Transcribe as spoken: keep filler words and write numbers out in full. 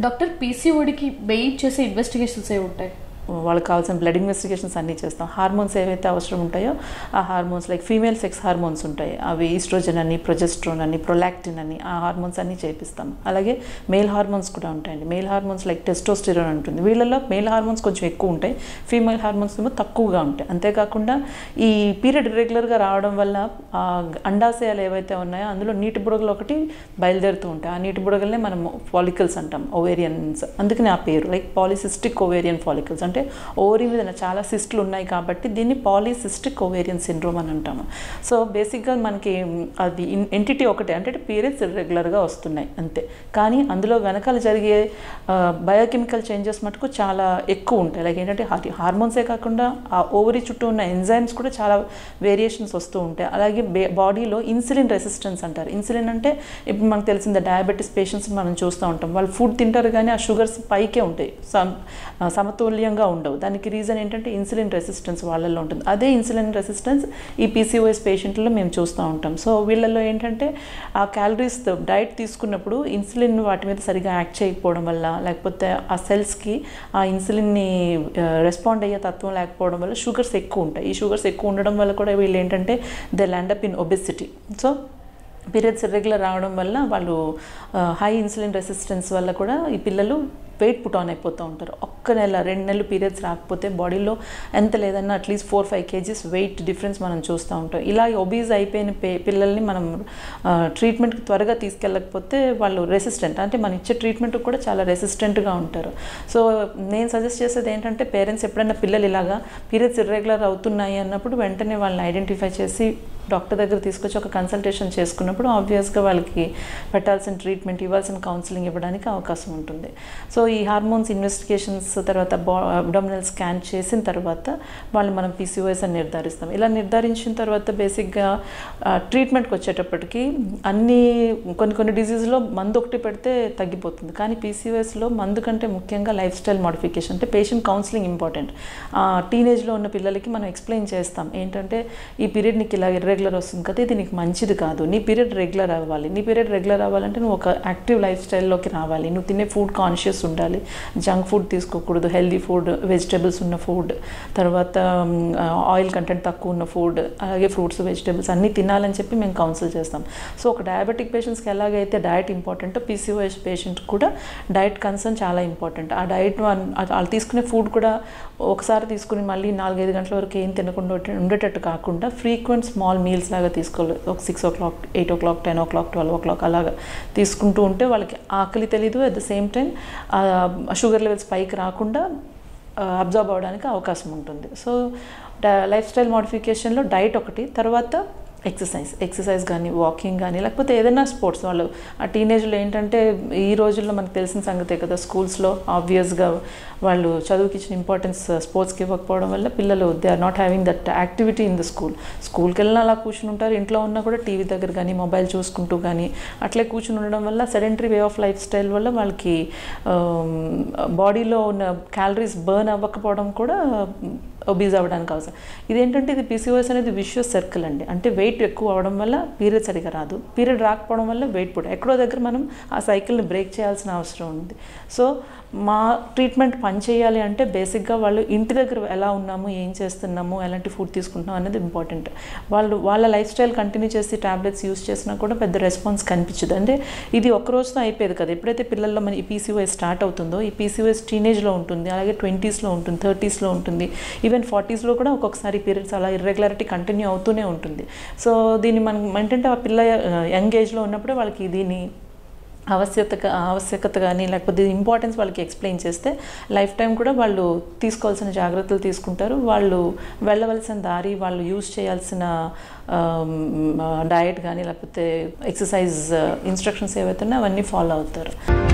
Doctor పీసీఓడికి main చేసే investigations ఏ ఉంటాయి? వాళ్ళకి కావాల్సిన బ్లడ్ ఇన్వెస్టిగేషన్స్ అన్నీ చేస్తాం. హార్మోన్స్ ఏవైతే అవసరం ఉంటాయో ఆ hormones like female sex hormones ఉంటాయి, అవి ఈస్ట్రోజన్ అని, ప్రొజెస్ట్రోన్ అని, ప్రొలాక్టిన్ అని, ఆ హార్మోన్స్ అన్నీ చేపిస్తాం. అలాగే మేల్ హార్మోన్స్ కూడా ఉంటాయండి. మేల్ హార్మోన్స్ లైక్ టెస్టోస్టిరోన్ ఉంటుంది. వీళ్ళలో మేల్ హార్మోన్స్ కొంచెం ఎక్కువ ఉంటాయి, ఫీమేల్ హార్మోన్స్ ఏమో తక్కువగా ఉంటాయి. అంతేకాకుండా ఈ పీరియడ్ ఇర్రెగ్యులర్గా రావడం వల్ల అండాశయాలు ఏవైతే ఉన్నాయో అందులో నీటి బుడగలు ఒకటి బయలుదేరుతూ ఉంటాయి. ఆ నీటి బుడగలనే మనం ఫాలికల్స్ అంటాం, ఓవేరియన్స్. అందుకని ఆ పేరు లైక్ పాలిసిస్టిక్ ఓవేరియన్ ఫాలికల్స్. అంటే ఓవరీ మీద చాలా సిస్టులు ఉన్నాయి కాబట్టి దీన్ని పాలిసిస్టిక్ ఓవేరియన్ సిండ్రోమ్ అని అంటాము. సో బేసిక్గా మనకి అది ఎంటిటీ ఒకటే, అంటే పీరియడ్స్ ఇర్రెగ్యులర్గా వస్తున్నాయి అంతే. కానీ అందులో వెనకాల జరిగే బయోకెమికల్ చేంజెస్ మటుకు చాలా ఎక్కువ ఉంటాయి. లైక్ ఏంటంటే హార్మోన్సే కాకుండా ఆ ఓవరీ చుట్టూ ఉన్న ఎంజైమ్స్ కూడా చాలా వేరియేషన్స్ వస్తూ ఉంటాయి. అలాగే బాడీలో ఇన్సులిన్ రెసిస్టెన్స్ అంటారు. ఇన్సులిన్ అంటే ఇప్పుడు మనకు తెలిసిందే, డయాబెటీస్ పేషెంట్స్ మనం చూస్తూ ఉంటాం, వాళ్ళు ఫుడ్ తింటారు కానీ ఆ షుగర్స్ పైకే ఉంటాయి, సమతుల్యంగా ఉండవు. దానికి రీజన్ ఏంటంటే ఇన్సులిన్ రెసిస్టెన్స్ వాళ్ళల్లో ఉంటుంది. అదే ఇన్సులిన్ రెసిస్టెన్స్ ఈ పీసీఓఎస్ పేషెంట్లో మేము చూస్తూ ఉంటాం. సో వీళ్ళల్లో ఏంటంటే ఆ క్యాలరీస్ డైట్ తీసుకున్నప్పుడు ఇన్సులిన్ వాటి మీద సరిగా యాక్ట్ చేయకపోవడం వల్ల, లేకపోతే ఆ సెల్స్కి ఆ ఇన్సులిన్ని రెస్పాండ్ అయ్యే తత్వం లేకపోవడం వల్ల షుగర్స్ ఎక్కువ ఉంటాయి. ఈ షుగర్స్ ఎక్కువ ఉండడం వల్ల కూడా వీళ్ళు ఏంటంటే they land up in obesity. So periods irregular రావడం వల్ల వాళ్ళు హై ఇన్సులిన్ రెసిస్టెన్స్ వల్ల కూడా ఈ పిల్లలు వెయిట్ పుట్ ఆన్ అయిపోతూ ఉంటారు. ఒక్క నెల రెండు నెలలు పీరియడ్స్ రాకపోతే బాడీలో ఎంత లేదన్నా at least four five kgs weight difference మనం చూస్తూ ఉంటాం. ఇలా ఒబీజ్ అయిపోయిన పిల్లల్ని మనం ట్రీట్మెంట్కి త్వరగా తీసుకెళ్ళకపోతే వాళ్ళు రెసిస్టెంట్, అంటే మనం ఇచ్చే ట్రీట్మెంట్ కూడా చాలా రెసిస్టెంట్గా ఉంటారు. సో నేను సజెస్ట్ చేసేది ఏంటంటే పేరెంట్స్ ఎప్పుడైనా పిల్లలు ఇలాగా పీరియడ్స్ ఇర్రెగ్యులర్ అవుతున్నాయి అన్నప్పుడు వెంటనే వాళ్ళని ఐడెంటిఫై చేసి డాక్టర్ దగ్గర తీసుకొచ్చి ఒక కన్సల్టేషన్ చేసుకున్నప్పుడు ఆబ్వియస్గా వాళ్ళకి పెట్టాల్సిన ట్రీట్మెంట్, ఇవ్వాల్సిన కౌన్సిలింగ్ ఇవ్వడానికి అవకాశం ఉంటుంది. సో ఈ హార్మోన్స్ ఇన్వెస్టిగేషన్స్ తర్వాత బా అబ్డామినల్ స్కాన్ చేసిన తర్వాత వాళ్ళు మనం పీసీఓఎస్ అని నిర్ధారిస్తాం. ఇలా నిర్ధారించిన తర్వాత బేసిక్గా ట్రీట్మెంట్కి వచ్చేటప్పటికి అన్ని కొన్ని కొన్ని డిజీజ్లో మందు ఒకటి పెడితే తగ్గిపోతుంది. కానీ పీసీఓఎస్లో మందు కంటే ముఖ్యంగా లైఫ్ స్టైల్ మోడిఫికేషన్, అంటే పేషెంట్ కౌన్సిలింగ్ ఇంపార్టెంట్. టీనేజ్లో ఉన్న పిల్లలకి మనం ఎక్స్ప్లెయిన్ చేస్తాం ఏంటంటే ఈ పీరియడ్ నీకు ఇలా రెగ్యులర్ వస్తుంది కదా, ఇది నీకు మంచిది కాదు, నీ పీరియడ్ రెగ్యులర్ అవ్వాలి. నీ పీరియడ్ రెగ్యులర్ అవ్వాలంటే నువ్వు ఒక యాక్టివ్ లైఫ్ స్టైల్లోకి రావాలి, నువ్వు తినే ఫుడ్ కాన్షియస్ ఉండాలి, జంక్ ఫుడ్ తీసుకోకూడదు, హెల్దీ ఫుడ్, వెజిటేబుల్స్ ఉన్న ఫుడ్, తర్వాత ఆయిల్ కంటెంట్ తక్కువ ఉన్న ఫుడ్, అలాగే ఫ్రూట్స్ వెజిటేబుల్స్ అన్నీ తినాలని చెప్పి మేము కౌన్సిల్ చేస్తాం. సో ఒక డయాబెటిక్ పేషెంట్స్కి ఎలాగైతే డయట్ ఇంపార్టెంట్, పీసీఓఎస్ పేషెంట్ కూడా డయట్ కన్సర్న్ చాలా ఇంపార్టెంట్. ఆ డయట్ వాళ్ళు తీసుకునే ఫుడ్ కూడా ఒకసారి తీసుకుని మళ్ళీ నాలుగైదు గంటల వరకు ఏం తినకుండా ఉండేటట్టు కాకుండా ఫ్రీక్వెంట్ స్మాల్ మీల్స్ లాగా తీసుకోవాలి. ఒక six o'clock eight o'clock ten o'clock twelve o'clock అలాగా తీసుకుంటూ ఉంటే వాళ్ళకి ఆకలి తెలీదు, at the same time sugar levels పైకి రాకుండా అబ్జర్వ్ అవ్వడానికి అవకాశం ఉంటుంది. సో లైఫ్ స్టైల్ మోడిఫికేషన్లో డైట్ ఒకటి, తర్వాత ఎక్సర్సైజ్ ఎక్సర్సైజ్ కానీ వాకింగ్ కానీ లేకపోతే ఏదైనా స్పోర్ట్స్. వాళ్ళు ఆ టీనేజ్లో ఏంటంటే ఈ రోజుల్లో మనకు తెలిసిన సంగతే కదా, స్కూల్స్లో ఆబ్వియస్గా వాళ్ళు చదువుకి ఇచ్చిన ఇంపార్టెన్స్ స్పోర్ట్స్కి ఇవ్వకపోవడం వల్ల పిల్లలు they are not having that activity in the school. స్కూల్కి వెళ్ళినా అలా కూర్చుని ఉంటారు, ఇంట్లో ఉన్నా కూడా టీవీ దగ్గర కానీ మొబైల్ చూసుకుంటూ కానీ అట్లే కూర్చుని ఉండడం వల్ల sedentary way of life style వల్ల వాళ్ళకి బాడీలో ఉన్న క్యాలరీస్ బర్న్ అవ్వకపోవడం కూడా ఒబీజ్ అవ్వడానికి అవసరం. ఇదేంటంటే ఇది పీసీఓఎస్ అనేది విషియస్ సర్కిల్ అండి. అంటే వెయిట్ ఎక్కువ అవడం వల్ల పీరియడ్ సరిగా రాదు, పీరియడ్ రాకపోవడం వల్ల వెయిట్ పుట్, ఎక్కడో దగ్గర మనం ఆ సైకిల్ని బ్రేక్ చేయాల్సిన అవసరం ఉంది. సో మా ట్రీట్మెంట్ పనిచేయాలి అంటే బేసిక్గా వాళ్ళు ఇంటి దగ్గర ఎలా ఉన్నాము, ఏం చేస్తున్నాము, ఎలాంటి ఫుడ్ తీసుకుంటున్నాం అనేది ఇంపార్టెంట్. వాళ్ళు వాళ్ళ లైఫ్ స్టైల్ కంటిన్యూ చేసి ట్యాబ్లెట్స్ యూస్ చేసినా కూడా పెద్ద రెస్పాన్స్ కనిపించదు. అంటే ఇది ఒక్క రోజుతో అయిపోయేది కదా. ఎప్పుడైతే పిల్లల్లో మన ఈ పీసీఓఎస్ స్టార్ట్ అవుతుందో, ఈ పీసీఓఎస్ టీనేజ్లో ఉంటుంది, అలాగే ట్వంటీస్లో ఉంటుంది, థర్టీస్లో ఉంటుంది, ఈవెన్ ఫార్టీస్లో కూడా ఒక్కొక్కసారి పీరియడ్స్ అలా ఇర్రెగ్యులారిటీ కంటిన్యూ అవుతూనే ఉంటుంది. సో దీన్ని మనం ఏంటంటే ఆ పిల్ల యంగ్ ఏజ్లో ఉన్నప్పుడే వాళ్ళకి దీని ఆవశ్యకత ఆవశ్యకత కానీ లేకపోతే ఇంపార్టెన్స్ వాళ్ళకి ఎక్స్ప్లెయిన్ చేస్తే లైఫ్ టైం కూడా వాళ్ళు తీసుకోవాల్సిన జాగ్రత్తలు తీసుకుంటారు. వాళ్ళు వెళ్ళవలసిన దారి, వాళ్ళు యూజ్ చేయాల్సిన డయట్ కానీ లేకపోతే ఎక్సర్సైజ్ ఇన్స్ట్రక్షన్స్ ఏవైతే ఉన్నాయో అవన్నీ ఫాలో అవుతారు.